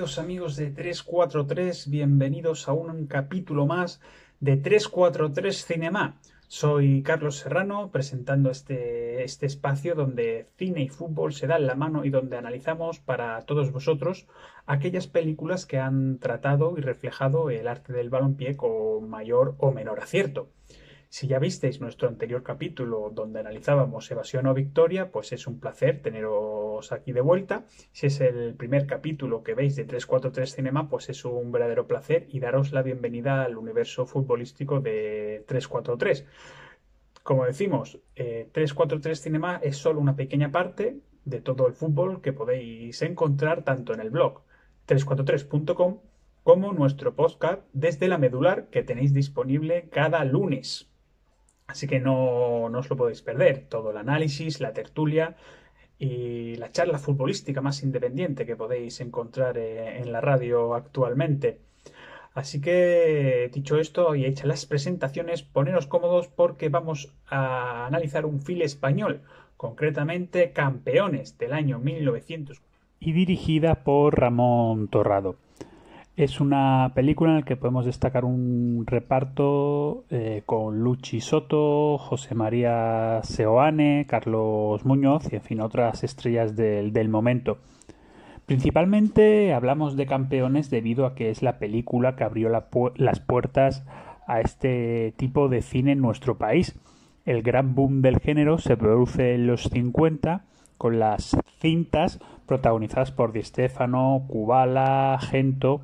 queridos amigos de 343, bienvenidos a un capítulo más de 343 Cinema. Soy Carlos Serrano, presentando este espacio donde cine y fútbol se dan la mano y donde analizamos para todos vosotros aquellas películas que han tratado y reflejado el arte del balompié con mayor o menor acierto. Si ya visteis nuestro anterior capítulo donde analizábamos Evasión o Victoria, pues es un placer teneros aquí de vuelta. Si es el primer capítulo que veis de 343 Cinema, pues es un verdadero placer y daros la bienvenida al universo futbolístico de 343. Como decimos, 343 Cinema es solo una pequeña parte de todo el fútbol que podéis encontrar tanto en el blog 343.com como nuestro podcast desde la medular que tenéis disponible cada lunes. Así que no os lo podéis perder. Todo el análisis, la tertulia y la charla futbolística más independiente que podéis encontrar en la radio actualmente. Así que, dicho esto y hechas las presentaciones, poneros cómodos porque vamos a analizar un film español, concretamente Campeones del año 1900 y dirigida por Ramón Torrado. Es una película en la que podemos destacar un reparto con Luchi Soto, José María Seoane, Carlos Muñoz y, en fin, otras estrellas del momento. Principalmente hablamos de Campeones debido a que es la película que abrió las puertas a este tipo de cine en nuestro país. El gran boom del género se produce en los 50 con las cintas protagonizadas por Di Stéfano, Kubala, Gento.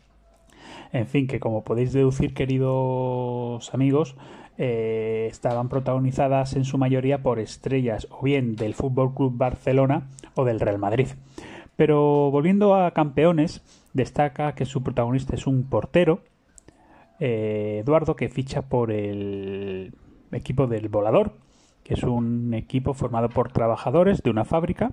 En fin, que como podéis deducir, queridos amigos, estaban protagonizadas en su mayoría por estrellas o bien del Fútbol Club Barcelona o del Real Madrid. Pero volviendo a Campeones, destaca que su protagonista es un portero, Eduardo, que ficha por el equipo del Volador, que es un equipo formado por trabajadores de una fábrica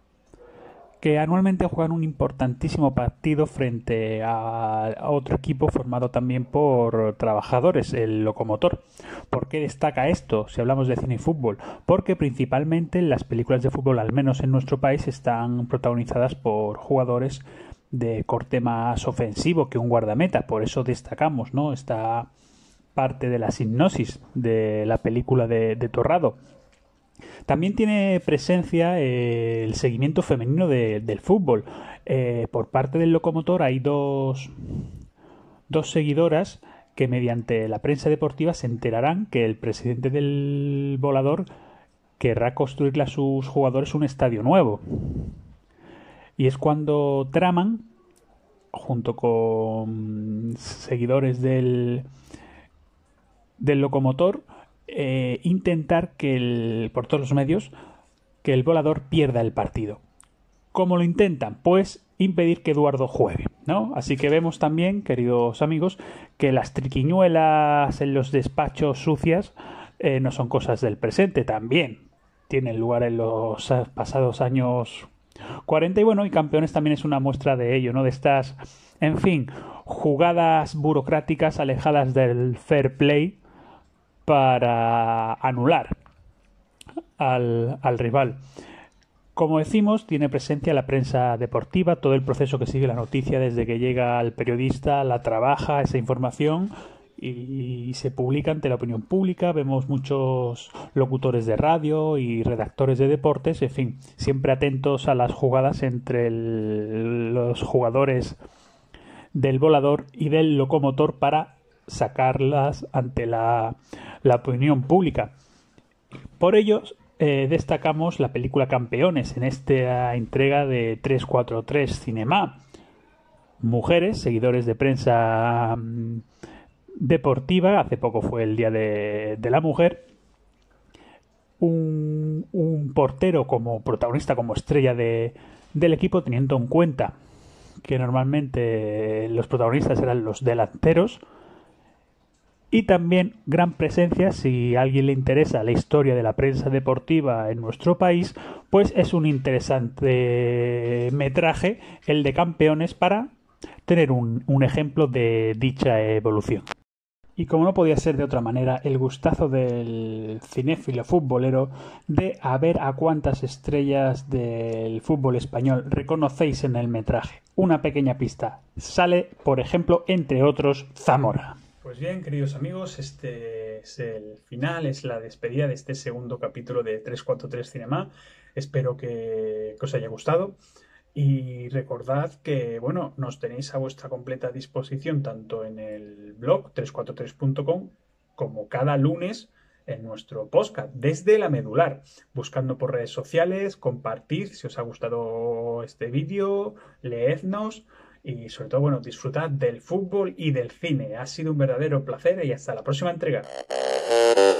que anualmente juegan un importantísimo partido frente a otro equipo formado también por trabajadores, el Locomotor. ¿Por qué destaca esto si hablamos de cine y fútbol? Porque principalmente las películas de fútbol, al menos en nuestro país, están protagonizadas por jugadores de corte más ofensivo que un guardameta. Por eso destacamos, ¿no?, esta parte de la hipnosis de la película de Torrado. También tiene presencia el seguimiento femenino del fútbol. Por parte del Locomotor hay dos seguidoras que mediante la prensa deportiva se enterarán que el presidente del Volador querrá construirle a sus jugadores un estadio nuevo. Y es cuando traman, junto con seguidores del Locomotor, intentar por todos los medios que el Volador pierda el partido. ¿Cómo lo intentan? Pues impedir que Eduardo juegue, ¿no? Así que vemos también, queridos amigos, que las triquiñuelas en los despachos sucias no son cosas del presente, también tienen lugar en los pasados años 40 y bueno, y Campeones también es una muestra de ello, ¿no? De estas, en fin, jugadas burocráticas alejadas del fair play para anular al rival. Como decimos, tiene presencia la prensa deportiva, todo el proceso que sigue la noticia desde que llega al periodista, la trabaja, esa información y se publica ante la opinión pública. Vemos muchos locutores de radio y redactores de deportes, en fin, siempre atentos a las jugadas entre los jugadores del Volador y del Locomotor para sacarlas ante la opinión pública. Por ello, destacamos la película Campeones en esta entrega de 343 Cinema. Mujeres, seguidores de prensa deportiva, hace poco fue el Día de la Mujer, un portero como protagonista, como estrella del equipo, teniendo en cuenta que normalmente los protagonistas eran los delanteros. Y también gran presencia, si a alguien le interesa la historia de la prensa deportiva en nuestro país, pues es un interesante metraje el de Campeones para tener un ejemplo de dicha evolución. Y como no podía ser de otra manera, el gustazo del cinéfilo futbolero de a ver a cuántas estrellas del fútbol español reconocéis en el metraje. Una pequeña pista. Sale, por ejemplo, entre otros, Zamora. Pues bien, queridos amigos, este es el final, es la despedida de este segundo capítulo de 343 Cinema. Espero que os haya gustado. Y recordad que, bueno, nos tenéis a vuestra completa disposición tanto en el blog 343.com como cada lunes en nuestro podcast desde la medular, buscando por redes sociales, compartid si os ha gustado este vídeo, leednos y sobre todo, bueno, disfrutad del fútbol y del cine. Ha sido un verdadero placer y hasta la próxima entrega.